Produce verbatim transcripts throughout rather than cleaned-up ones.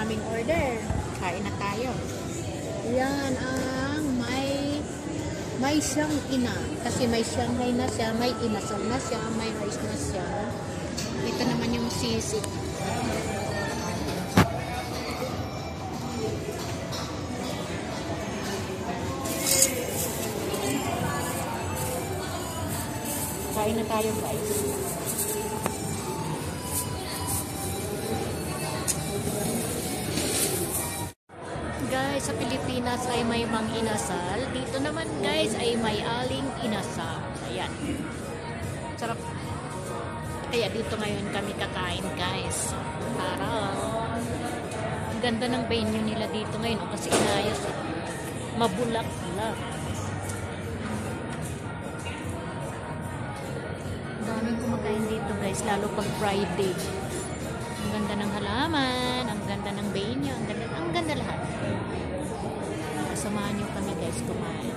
aming order. Kain na tayo. Yan ang may may siyang ina. Kasi may Shanghai na siya, may inasal na siya, may rice na siya. Ito naman yung sisig. Kain na tayo, guys. Guys, sa Pilipinas ay may mang inasal. Dito naman, guys, ay may aling inasal. Ayan. Sarap. Kaya dito ngayon kami kakain, guys. Para ang ganda ng venue nila dito ngayon kasi inayos. Mabulak-bulak. Daming kumakain dito, guys, lalo pag Friday. Ang ganda ng halaman, ang ganda ng venue, ang ganda, ang ganda lahat. Samahan niyo kami, guys, kumain.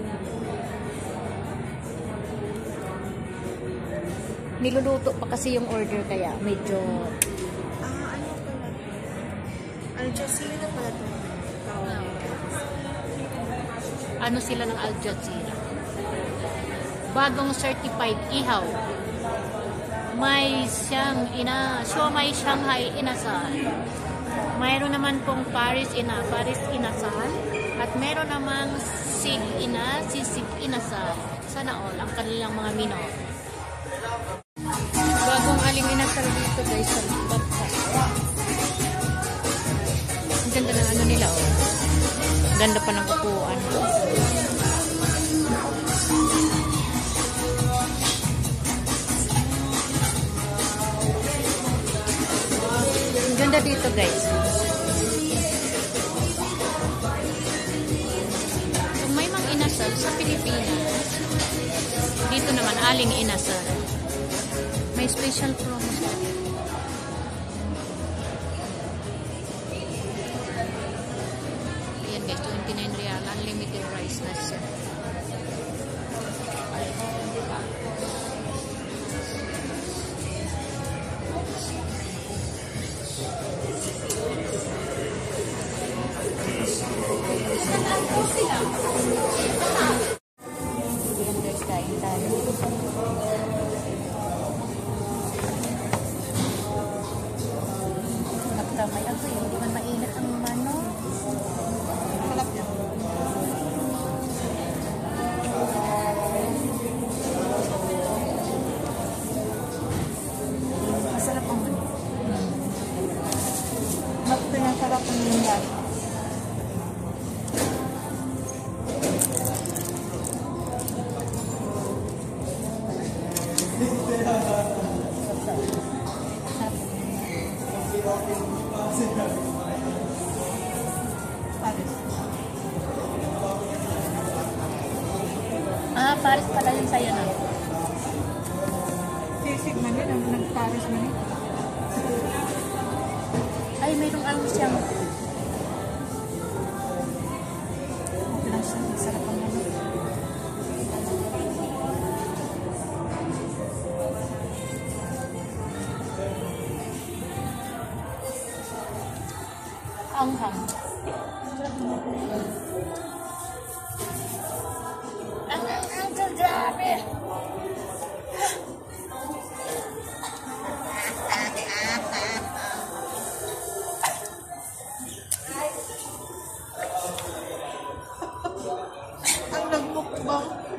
Niluluto pa kasi yung order kaya medyo... Ah, ano pala? Al Jazeera pala ito. Ano sila ng Al Jazeera? Bagong certified ihaw. May siyang ina, so may Shanghai inasal. Mayroon naman pong Paris ina, Paris inasal. At meron namang sig ina, sisig inasal. Sana all ang kanilang mga mino. Bagong aling inasal dito, guys, sa Bata. Ang ganda ng ano nila, oh. Ang ganda pa ng upuan. Ang ganda dito, guys. Kung may mang inasal sa Pilipinas, dito naman aling inasal. May special promo sa ayan, guys, twenty-nine real. Unlimited rice na siya. Ayan, guys, kain tayo. May ako yun, hindi man mainit ang mano. Sarap yan. Masarap ang mano. Mas pinasarap ang yan. Paris. Ah, Paris pala yun sa'yo na. Sisig man yun, ang nag-Paris man yun. Ay, mayroong ano siyang Okay lang siya, masarap ang mano. anghang. Ang ang grabe. Ang nagmukbang.